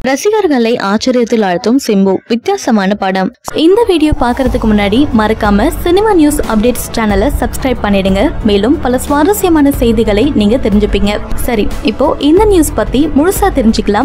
ரசிகர்களை ஆச்சரியத்தில் ஆழ்த்தும் சிம்பு வித்தியாசமான படம். இந்த வீடியோ பார்க்கறதுக்கு முன்னாடி மறக்காம சினிமா நியூஸ் அப்டேட்ஸ் சேனலை சப்ஸ்கிரைப் பண்ணிடுங்க. மேலும் பல சுவாரஸ்யமான செய்திகளை நீங்க தெரிஞ்சுப்பீங்க. சரி, இப்போ இந்த நியூஸ் பத்தி முழுசா தெரிஞ்சுக்கலாம்.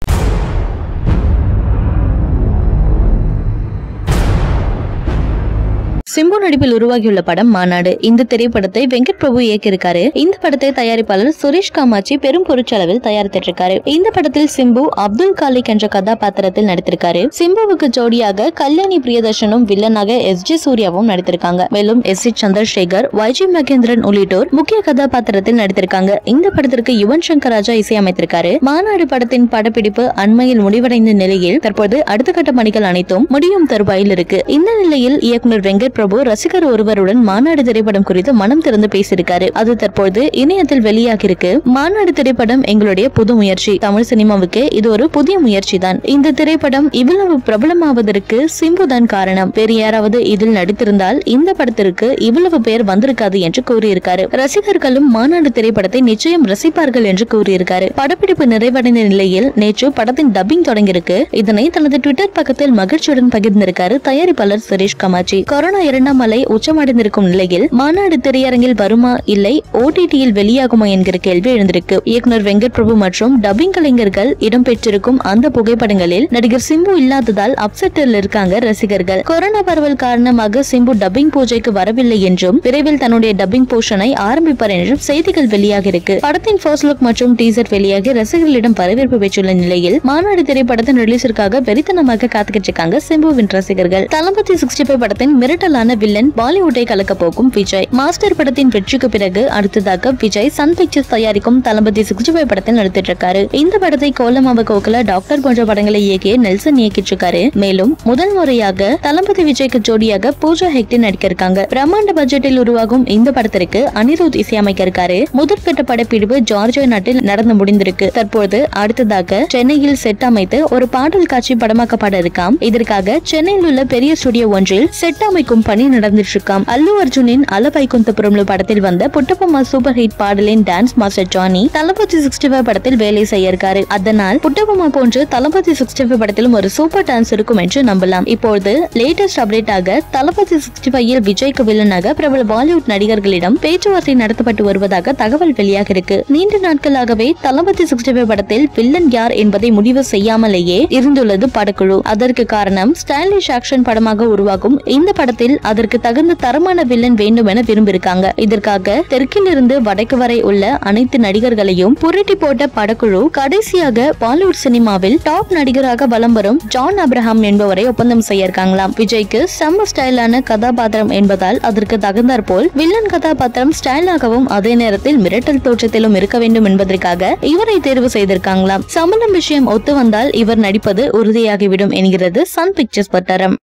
சிம்பு நடிப்பில் உருவாகியுள்ள படம் மாநாடு. இந்த திரைப்படத்தை வெங்கட் பிரபு இயக்கியிருக்காரு. இந்த படத்தை தயாரிப்பாளர் சுரேஷ் காமாட்சி பெரும் பொருட்செலவில் தயாரித்திட்டு இருக்காரு. இந்த படத்தில் சிம்பு அப்துல் காலிக் என்ற கதாபாத்திரத்தில் நடித்திருக்காரு. சிம்புவுக்கு ஜோடியாக கல்யாணி பிரியதர்ஷனும் வில்லனாக எஸ்.ஜே. சூர்யாவும் நடித்திருக்காங்க. மேலும் எஸ்.சி. சந்திரசேகர், வைஜி மகேந்திரன் உள்ளிட்டோர் முக்கிய கதாபாத்திரத்தில் நடித்திருக்காங்க. இந்த படத்திற்கு யுவன் சங்கர் ராஜா இசையமைத்திருக்காரு. மாநாடு படத்தின் படப்பிடிப்பு அண்மையில் முடிவடைந்த நிலையில் தற்போது அடுத்த கட்ட பணிகள் அனைத்தும் முடியும் தருவாயில் இருக்கு. இந்த நிலையில் இயக்குனர் வெங்கட் பிரபு ரசிகர் ஒருவருடன் மாநாடு திரைப்படம் குறித்து மனம் திறந்து பேசியிருக்காரு. அது தற்போது இணையத்தில் வெளியாகிருக்கு. மாநாடு திரைப்படம் எங்களுடைய புது முயற்சி. தமிழ் சினிமாவுக்கு இது ஒரு புதிய முயற்சி தான். இந்த திரைப்படம் இவ்வளவு பிரபலமாவதற்கு சிம்பு தான் காரணம். வேறு யாராவது இதில் நடித்திருந்தால் இந்த படத்திற்கு இவ்வளவு பேர் வந்திருக்காது என்று கூறியிருக்காரு. ரசிகர்களும் மாநாடு திரைப்படத்தை நிச்சயம் ரசிப்பார்கள் என்று கூறியிருக்காரு. படப்பிடிப்பு நிறைவடைந்த நிலையில் நேற்று படத்தின் டப்பிங் தொடங்கியிருக்கு. இதனை தனது ட்விட்டர் பக்கத்தில் மகிழ்ச்சியுடன் பகிர்ந்திருக்காரு தயாரிப்பாளர் சுரேஷ் காமாட்சி. கொரோனா இரண்டாம் அலை உச்சமடைந்திருக்கும் நிலையில் மாநாடு திரையரங்கில் வருமா இல்லை OTT-யில் வெளியாகுமா என்கிற கேள்வி எழுந்திருக்கு. இயக்குனர் வெங்கட் பிரபு மற்றும் டப்பிங் கலைஞர்கள் இடம்பெற்றிருக்கும் அந்த புகைப்படங்களில் நடிகர் சிம்பு இல்லாததால் அப்செட்டில் இருக்காங்க ரசிகர்கள். கொரோனா பரவல் காரணமாக சிம்பு டப்பிங் பூஜைக்கு வரவில்லை என்றும் விரைவில் தன்னுடைய டப்பிங் போர்ஷனை ஆரம்பிப்பார் என்றும் செய்திகள் வெளியாகிருக்கு. படத்தின் ஃபர்ஸ்ட் லுக் மற்றும் டீசர் வெளியாகி ரசிகர்களிடம் வரவேற்பு பெற்றுள்ள நிலையில் மாநாடு திரைப்படத்தின் ரிலீஸிற்காக வெறித்தனமாக காத்துக்கிட்டு இருக்காங்க சிம்புவின் ரசிகர்கள். தளபதி 65 படத்தின் மிரட்டலான வில்லன் பாலிவுட்டை கலக்க போகும் விஜய். மாஸ்டர் படத்தின் வெற்றிக்கு பிறகு அடுத்ததாக விஜய் சன் பிக்சர்ஸ் தயாரிக்கும் தளபதி 65 படத்தில் நடித்திட்டு இருக்காரு. இந்த படத்தை கோலமாவ கோகுல, டாக்டர் போன்ற படங்களை இயக்கிய நெல்சன் இயக்கிட்டு இருக்காரு. மேலும் முதல் முறையாக தளபதி விஜய்க்கு ஜோடியாக பூஜா ஹெக்டே நடிக்க இருக்காங்க. பிரம்மாண்ட பட்ஜெட்டில் உருவாகும் இந்த படத்திற்கு அனிருத் இசையமைக்க இருக்காரு. முதற்கட்ட படப்பிடிப்பு ஜார்ஜியா நாட்டில் நடந்து முடிந்திருக்கு. தற்போது அடுத்ததாக சென்னையில் செட் அமைத்து ஒரு பாடல் காட்சி படமாக்கப்பட இருக்காம். இதற்காக சென்னையில் உள்ள பெரிய ஸ்டுடியோ ஒன்றில் செட் அமைக்கும் பணி நடந்துட்டு இருக்காம். அல்லு அர்ஜுனின் அலவைகுந்தபுரம் படத்தில் வந்த புட்டபொம்மா சூப்பர் ஹிட் பாடலின் டான்ஸ் மாஸ்டர் ஜானி தளபதி 65 படத்தில் வேலை செய்ய இருக்காரு. அதனால் புட்டபொம்மா போன்று தளபதி 65 படத்திலும் ஒரு சூப்பர் டான்ஸ் இருக்கும் என்று நம்பலாம். இப்போது லேட்டஸ்ட் அப்டேட் ஆக தளபதி 65 விஜய்க்கு வில்லனாக பிரபல பாலிவுட் நடிகர்களிடம் பேச்சுவார்த்தை நடத்தப்பட்டு வருவதாக தகவல் வெளியாக இருக்கு. நீண்ட நாட்களாகவே தளபதி 65 படத்தில் வில்லன் யார் என்பதை முடிவு செய்யாமலேயே இருந்துள்ளது படக்குழு. அதற்கு காரணம் ஸ்டைலிஷ் ஆக்ஷன் படமாக உருவாகும் இந்த படத்தில் அதற்கு தகுந்த தரமான வில்லன் வேண்டும் என விரும்பியிருக்காங்க. இதற்காக தெற்கில் இருந்து வடக்கு வரை உள்ள அனைத்து நடிகர்களையும் புரட்டி போட்ட படக்குழு கடைசியாக பாலிவுட் சினிமாவில் டாப் நடிகராக வலம் வரும் ஜான் அப்ரஹாம் என்பவரை ஒப்பந்தம் செய்ய இருக்காங்களாம். விஜய்க்கு செம்ம ஸ்டைலான கதாபாத்திரம் என்பதால் அதற்கு தகுந்தாற் போல் வில்லன் கதாபாத்திரம் ஸ்டைலாகவும் அதே நேரத்தில் மிரட்டல் தோற்றத்திலும் இருக்க வேண்டும் என்பதற்காக இவரை தேர்வு செய்திருக்காங்களாம். சம்பளம் விஷயம் ஒத்து வந்தால் இவர் நடிப்பது உறுதியாகிவிடும் என்கிறது சன் பிக்சர்ஸ் வட்டாரம்.